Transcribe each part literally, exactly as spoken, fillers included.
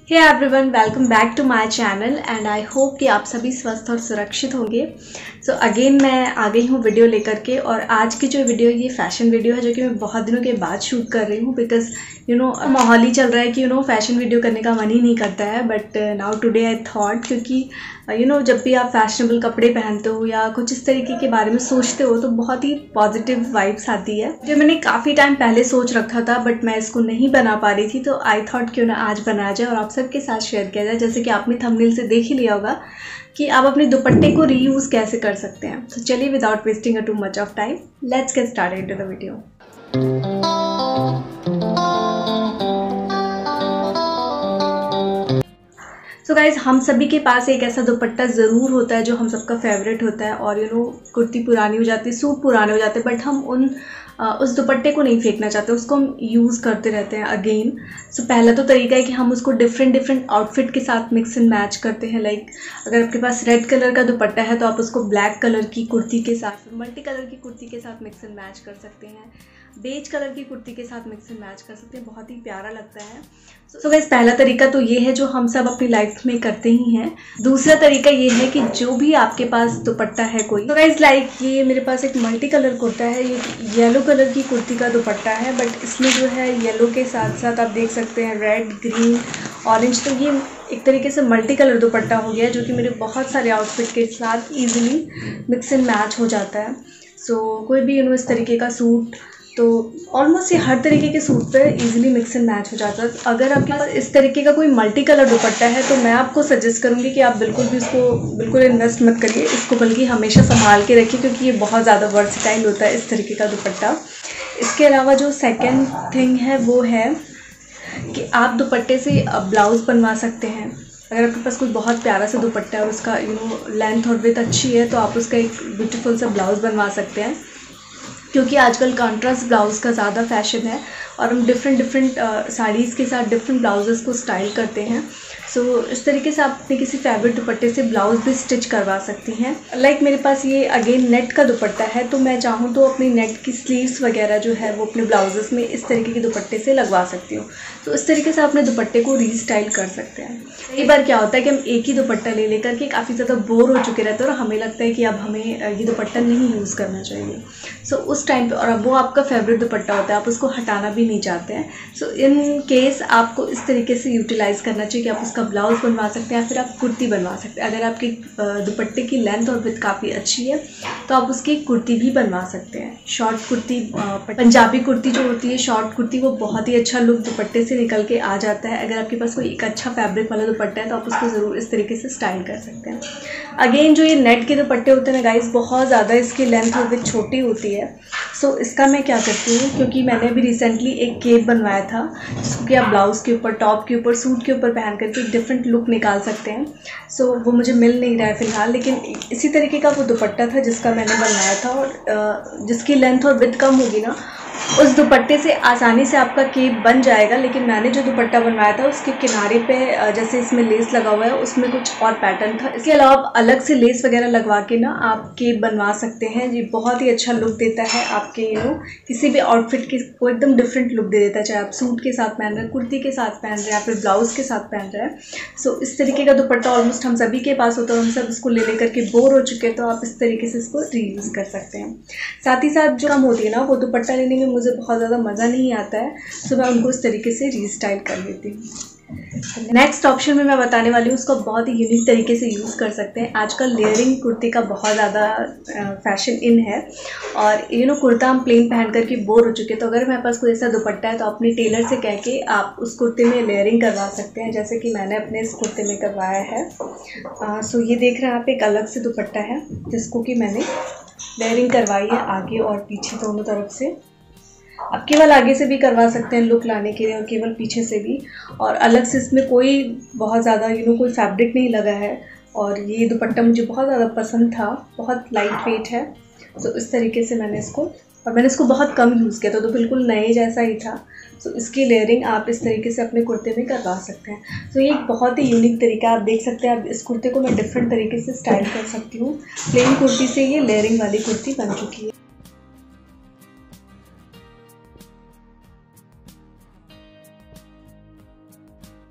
Hey everyone, welcome back to my channel and I hope कि आप सभी स्वस्थ और सुरक्षित होंगे। सो so, अगेन मैं आ गई हूँ वीडियो लेकर के। और आज की जो वीडियो ये फैशन वीडियो है जो कि मैं बहुत दिनों के बाद शूट कर रही हूँ, बिकॉज यू नो माहौल ही चल रहा है कि यू नो फैशन वीडियो करने का मन ही नहीं करता है। But now today I thought, क्योंकि यू you नो know, जब भी आप फैशनेबल कपड़े पहनते हो या कुछ इस तरीके के बारे में सोचते हो तो बहुत ही पॉजिटिव वाइब्स आती है, जो मैंने काफ़ी टाइम पहले सोच रखा था बट मैं इसको नहीं बना पा रही थी। तो आई थॉट क्यों ना आज बनाया जाए और आप सबके साथ शेयर किया जाए। जैसे कि आपने थंबनेल से देख ही लिया होगा कि आप अपने दुपट्टे को रीयूज़ कैसे कर सकते हैं। तो चलिए without wasting a too much of time, let's get started into the video. So so guys, हम सभी के पास एक ऐसा दुपट्टा ज़रूर होता है जो हम सबका फेवरेट होता है। और यू नो कुर्ती पुरानी हो जाती है, सूट पुराने हो जाते हैं, बट हम उन आ, उस दुपट्टे को नहीं फेंकना चाहते, उसको हम यूज़ करते रहते हैं अगेन। सो so, पहला तो तरीका है कि हम उसको डिफरेंट डिफरेंट आउटफिट के साथ मिक्स एंड मैच करते हैं। लाइक like, अगर आपके पास रेड कलर का दुपट्टा है तो आप उसको ब्लैक कलर की कुर्ती के साथ, मल्टी कलर की कुर्ती के साथ मिक्स एंड मैच कर सकते हैं। बेज कलर की कुर्ती के साथ मिक्स एंड मैच कर सकते हैं, बहुत ही प्यारा लगता है। सो गाइस, पहला तरीका तो ये है जो हम सब अपनी लाइफ में करते ही हैं। दूसरा तरीका ये है कि जो भी आपके पास दुपट्टा है कोई, तो गाइस लाइक ये मेरे पास एक मल्टी कलर कुर्ता है, ये येलो कलर की कुर्ती का दुपट्टा है, बट इसमें जो है येलो के साथ साथ आप देख सकते हैं रेड, ग्रीन, ऑरेंज। तो ये एक तरीके से मल्टी कलर दुपट्टा हो गया जो कि मेरे बहुत सारे आउटफिट के साथ ईजिली मिक्स एंड मैच हो जाता है। सो so, कोई भी यू नो इस तरीके का सूट, तो ऑलमोस्ट ये हर तरीके के सूट पे इजीली मिक्स एंड मैच हो जाता है। अगर आपके पास इस तरीके का कोई मल्टी कलर दुपट्टा है तो मैं आपको सजेस्ट करूँगी कि आप बिल्कुल भी इसको बिल्कुल इन्वेस्ट मत करिए, इसको बल्कि हमेशा संभाल के रखिए, क्योंकि ये बहुत ज़्यादा वर्सटाइल होता है इस तरीके का दुपट्टा। इसके अलावा जो सेकेंड थिंग है वो है कि आप दुपट्टे से ब्लाउज़ बनवा सकते हैं। अगर आपके पास कोई बहुत प्यारा सा दुपट्टा है और उसका यू नो लेंथ और विड्थ अच्छी है तो आप उसका एक ब्यूटीफुल सा ब्लाउज़ बनवा सकते हैं, क्योंकि आजकल कॉन्ट्रास्ट ब्लाउज़ का ज़्यादा फैशन है और हम डिफरेंट डिफरेंट साड़ीज़ के साथ डिफरेंट ब्लाउजेस को स्टाइल करते हैं। सो so, इस तरीके से आप अपने किसी फैब्रिक दुपट्टे से ब्लाउज़ भी स्टिच करवा सकती हैं। लाइक like मेरे पास ये अगेन नेट का दुपट्टा है, तो मैं चाहूँ तो अपनी नेट की स्लीव्स वगैरह जो है वो अपने ब्लाउजेस में इस तरीके के दुपट्टे से लगवा सकती हूँ। तो इस तरीके से अपने दुपट्टे को रीस्टाइल कर सकते हैं। कई बार क्या होता है कि हम एक ही दुपट्टा ले लेकर के काफ़ी ज़्यादा बोर हो चुके रहते हैं और हमें लगता है कि अब हमें ये दुपट्टा नहीं यूज़ करना चाहिए। सो so, उस टाइम पे, और अब वो आपका फेवरेट दुपट्टा होता है, आप उसको हटाना भी नहीं चाहते हैं। सो इन केस आपको इस तरीके से यूटिलाइज़ करना चाहिए कि आप उसका ब्लाउज़ बनवा सकते हैं या फिर आप कुर्ती बनवा सकते हैं। अगर आपकी दुपट्टे की लेंथ और विड्थ काफ़ी अच्छी है तो आप उसकी कुर्ती भी बनवा सकते हैं। शॉर्ट कुर्ती, पंजाबी कुर्ती जो होती है शॉर्ट कुर्ती, वो बहुत ही अच्छा लुक दुपट्टे से निकल के आ जाता है। अगर आपके पास कोई एक अच्छा फैब्रिक वाला दुपट्टा है तो आप उसको ज़रूर इस तरीके से स्टाइल कर सकते हैं। अगेन जो ये नेट के दुपट्टे होते हैं ना गाइस, बहुत ज़्यादा इसकी लेंथ और विड्थ छोटी होती है। सो so, इसका मैं क्या करती हूँ, क्योंकि मैंने अभी रिसेंटली एक केप बनवाया था जिसको कि आप ब्लाउज़ के ऊपर, टॉप के ऊपर, सूट के ऊपर पहन करके एक डिफरेंट लुक निकाल सकते हैं। सो so, वो मुझे मिल नहीं रहा है फ़िलहाल, लेकिन इसी तरीके का वो दुपट्टा था जिसका मैंने बनवाया था। और जिसकी लेंथ और विड्थ कम होगी ना, उस दुपट्टे से आसानी से आपका केप बन जाएगा। लेकिन मैंने जो दुपट्टा बनवाया था उसके किनारे पे जैसे इसमें लेस लगा हुआ है उसमें कुछ और पैटर्न था। इसके अलावा आप अलग से लेस वगैरह लगवा के ना आप केप बनवा सकते हैं। ये बहुत ही अच्छा लुक देता है आपके यू नो किसी भी आउटफिट की को एकदम डिफरेंट लुक दे देता है, चाहे आप सूट के साथ पहन रहे हैं, कुर्ती के साथ पहन रहे हैं या फिर ब्लाउज़ के साथ पहन रहे हैं। सो so, इस तरीके का दुपट्टा ऑलमोस्ट हम सभी के पास होता है, हम सब इसको ले लेकर के बोर हो चुके हैं, तो आप इस तरीके से इसको रीयूज़ कर सकते हैं। साथ ही साथ जो कम होती है ना, वो दुपट्टा लेने में मुझे बहुत ज़्यादा मज़ा नहीं आता है, तो मैं उनको इस तरीके से रीस्टाइल कर लेती हूँ। नेक्स्ट ऑप्शन में मैं बताने वाली हूँ, उसको बहुत ही यूनिक तरीके से यूज़ कर सकते हैं। आजकल लेयरिंग कुर्ती का बहुत ज़्यादा फैशन इन है और यू नो कुर्ता हम प्लेन पहन करके बोर हो चुके हैं। तो अगर मेरे पास कोई ऐसा दुपट्टा है तो अपने टेलर से कह के आप उस कुर्ते में लेयरिंग करवा सकते हैं, जैसे कि मैंने अपने इस कुर्ते में करवाया है। आ, सो ये देख रहे हैं आप, एक अलग से दुपट्टा है जिसको कि मैंने लेयरिंग करवाई है आगे और पीछे दोनों तरफ से। आप केवल आगे से भी करवा सकते हैं लुक लाने के लिए और केवल पीछे से भी, और अलग से इसमें कोई बहुत ज़्यादा यू नो कोई फैब्रिक नहीं लगा है। और ये दुपट्टा मुझे बहुत ज़्यादा पसंद था, बहुत लाइट वेट है। तो इस तरीके से मैंने इसको, और मैंने इसको बहुत कम यूज़ किया था, तो बिल्कुल नए जैसा ही था। तो इसकी लेयरिंग आप इस तरीके से अपने कुर्ते में करवा सकते हैं। तो ये एक बहुत ही यूनिक तरीका है। आप देख सकते हैं, अब इस कुर्ते को मैं डिफरेंट तरीके से स्टाइल कर सकती हूँ। प्लेन कुर्ती से ये लेयरिंग वाली कुर्ती बन चुकी है।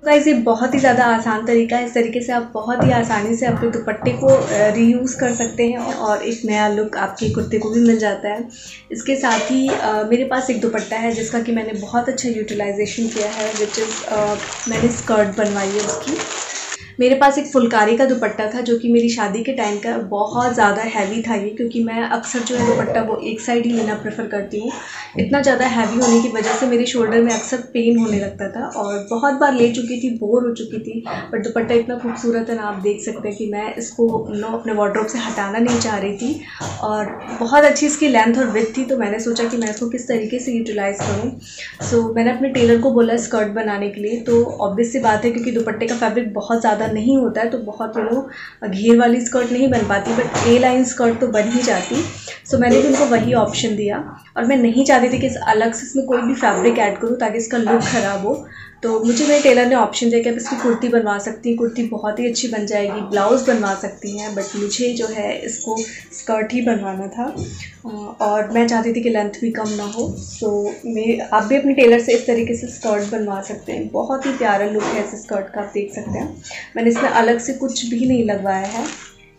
गाइस ये बहुत ही ज़्यादा आसान तरीका है। इस तरीके से आप बहुत ही आसानी से अपने दुपट्टे को रीयूज़ कर सकते हैं और एक नया लुक आपके कुर्ते को भी मिल जाता है। इसके साथ ही आ, मेरे पास एक दुपट्टा है जिसका कि मैंने बहुत अच्छा यूटिलाइजेशन किया है, विच इज़ मैंने स्कर्ट बनवाई है उसकी। मेरे पास एक फुलकारी का दुपट्टा था जो कि मेरी शादी के टाइम का बहुत ज़्यादा हैवी था ये, क्योंकि मैं अक्सर जो है दुपट्टा वो एक साइड ही लेना प्रेफर करती हूँ। इतना ज़्यादा हैवी होने की वजह से मेरे शोल्डर में अक्सर पेन होने लगता था और बहुत बार ले चुकी थी, बोर हो चुकी थी। बट दुपट्टा इतना खूबसूरत है ना, आप देख सकते हैं कि मैं इसको नो अपने वार्डरोब से हटाना नहीं चाह रही थी और बहुत अच्छी इसकी लेंथ और विड्थ थी। तो मैंने सोचा कि मैं इसको किस तरीके से यूटिलाइज़ करूँ। सो so, मैंने अपने टेलर को बोला स्कर्ट बनाने के लिए। तो ऑब्वियस सी बात है क्योंकि दुपट्टे का फैब्रिक बहुत ज़्यादा नहीं होता है तो बहुत वो घेर वाली स्कर्ट नहीं बन पाती, बट ए लाइन स्कर्ट तो बन ही जाती। सो so, मैंने भी उनको वही ऑप्शन दिया और मैं नहीं चाहती थी कि इस अलग से इसमें कोई भी फैब्रिक ऐड करूँ ताकि इसका लुक ख़राब हो। तो मुझे मेरे टेलर ने ऑप्शन दिया कि आप इसकी कुर्ती बनवा सकती हैं, कुर्ती बहुत ही अच्छी बन जाएगी, ब्लाउज़ बनवा सकती हैं, बट मुझे जो है इसको स्कर्ट ही बनवाना था और मैं चाहती थी कि लेंथ भी कम ना हो। सो मैं आप भी अपने टेलर से इस तरीके से स्कर्ट बनवा सकते हैं। बहुत ही प्यारा लुक है इस स्कर्ट का, आप देख सकते हैं। मैंने इसमें अलग से कुछ भी नहीं लगवाया है,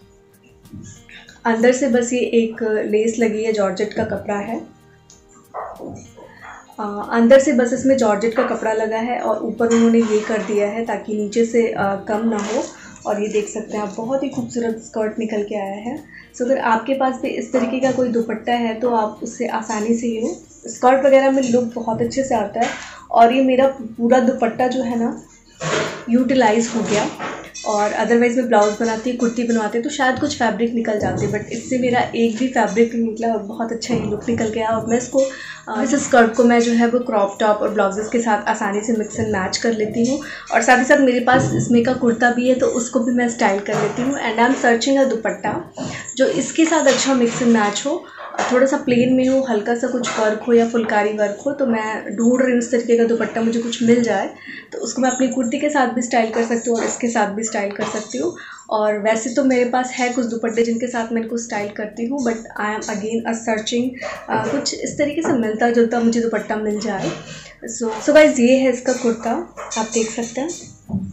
अंदर से बस ये एक लेस लगी है, जॉर्जेट का कपड़ा है। आ, अंदर से बस इसमें जॉर्जेट का कपड़ा लगा है और ऊपर उन्होंने ये कर दिया है ताकि नीचे से आ, कम ना हो। और ये देख सकते हैं आप, बहुत ही खूबसूरत स्कर्ट निकल के आया है। सो अगर आपके पास भी इस तरीके का कोई दुपट्टा है तो आप उससे आसानी से ये स्कर्ट वगैरह में लुक बहुत अच्छे से आता है। और ये मेरा पूरा दुपट्टा जो है ना यूटिलाइज़ हो गया। और अदरवाइज़ मैं ब्लाउज़ बनाती, कुर्ती बनवाती तो शायद कुछ फैब्रिक निकल जाते, बट इससे मेरा एक भी फैब्रिक नहीं निकला और बहुत अच्छा ये लुक निकल गया। और मैं इसको इस स्कर्ट को मैं जो है वो क्रॉप टॉप और ब्लाउजेस के साथ आसानी से मिक्स एंड मैच कर लेती हूँ। और साथ ही साथ मेरे पास इसमें का कुर्ता भी है तो उसको भी मैं स्टाइल कर लेती हूँ। And I am searching a dupatta जो इसके साथ अच्छा मिक्स एंड मैच हो, थोड़ा सा प्लेन में हो, हल्का सा कुछ वर्क हो या फुलकारी वर्क हो। तो मैं ढूंढ रही हूँ इस तरीके का दुपट्टा, मुझे कुछ मिल जाए तो उसको मैं अपनी कुर्ती के साथ भी स्टाइल कर सकती हूँ और इसके साथ भी स्टाइल कर सकती हूँ। और वैसे तो मेरे पास है कुछ दुपट्टे जिनके साथ मैं इनको स्टाइल करती हूँ, but I am again a searching कुछ इस तरीके से मिलता जुलता मुझे दुपट्टा मिल जाए। सो सो गाइस ये है इसका कुर्ता, आप देख सकते हैं।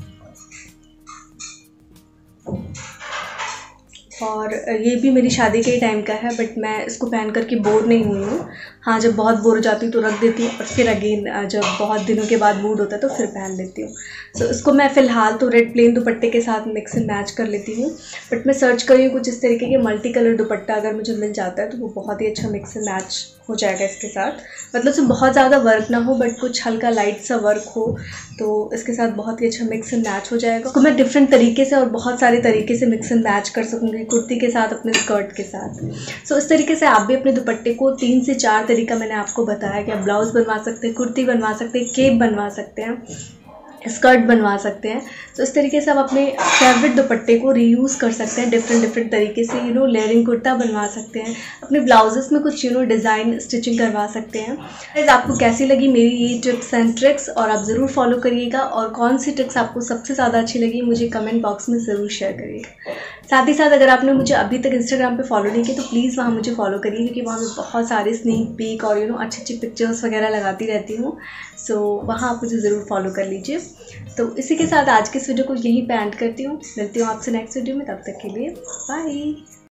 और ये भी मेरी शादी के टाइम का है, बट मैं इसको पहन कर के बोर नहीं हुई हूँ। हाँ, जब बहुत बोर हो जाती हूँ तो रख देती हूँ और फिर अगेन जब बहुत दिनों के बाद मूड होता है तो फिर पहन लेती हूँ। सो so, इसको मैं फ़िलहाल तो रेड प्लेन दुपट्टे के साथ मिक्स एंड मैच कर लेती हूँ, बट मैं सर्च कर रही हूँ कुछ इस तरीके के मल्टी कलर दुपट्टा अगर मुझे मिल जाता है तो वो बहुत ही अच्छा मिक्स एंड मैच हो जाएगा इसके साथ। मतलब उसमें बहुत ज़्यादा वर्क ना हो बट कुछ हल्का लाइट सा वर्क हो तो इसके साथ बहुत ही अच्छा मिक्स एंड मैच हो जाएगा। उसको मैं डिफरेंट तरीके से और बहुत सारे तरीके से मिक्स एंड मैच कर सकूँगी कुर्ती के साथ, अपने स्कर्ट के साथ। सो so, इस तरीके से आप भी अपने दुपट्टे को तीन से चार तरीका मैंने आपको बताया कि आप ब्लाउज़ बनवा सकते हैं, कुर्ती बनवा सकते हैं, केप बनवा सकते हैं, स्कर्ट बनवा सकते हैं। तो इस तरीके से आप अपने फेवरेट दुपट्टे को रीयूज़ कर सकते हैं डिफरेंट डिफरेंट तरीके से। यू नो लेयरिंग कुर्ता बनवा सकते हैं, अपने ब्लाउजेस में कुछ यू नो डिज़ाइन स्टिचिंग करवा सकते हैं। गाइस आपको कैसी लगी मेरी ये टिप्स एंड ट्रिक्स, और आप ज़रूर फॉलो करिएगा। और कौन सी ट्रिक्स आपको सबसे ज़्यादा अच्छी लगी मुझे कमेंट बॉक्स में ज़रूर शेयर करिएगा। साथ ही साथ अगर आपने मुझे अभी तक इंस्टाग्राम पे फॉलो नहीं किया तो प्लीज़ वहाँ मुझे फॉलो करिए, क्योंकि वहाँ मैं बहुत सारे स्नीक पीक और यू नो अच्छी अच्छी पिक्चर्स वगैरह लगाती रहती हूँ। सो वहाँ आप मुझे ज़रूर फॉलो कर लीजिए। तो इसी के साथ आज के इस वीडियो को यहीं पे एंड करती हूँ। मिलती हूँ आपसे नेक्स्ट वीडियो में, तब तक के लिए बाय।